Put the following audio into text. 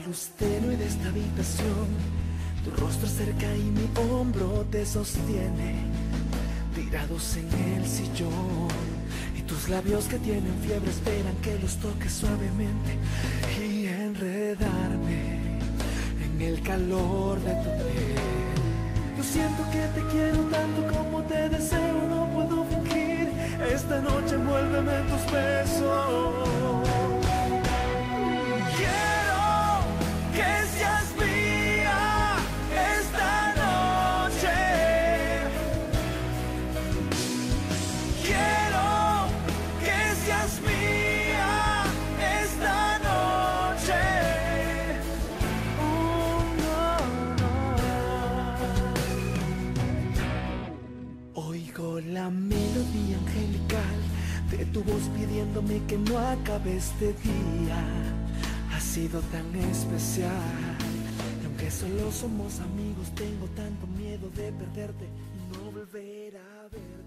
luz tenue de esta habitación, tu rostro cerca y mi hombro te sostiene, tirados en el sillón, y tus labios que tienen fiebre esperan que los toques suavemente y enredarme en el calor de tu piel. Yo siento que te quiero tanto como te deseo, no puedo fingir. Esta noche envuélveme en tus besos. Quiero que seas mía esta noche. Quiero que seas mía esta noche. Oigo la melodía angelical de tu voz pidiéndome que no acabe este día. Ha sido tan especial, y aunque solo somos amigos, tengo tanto miedo de perderte y no volver a verte.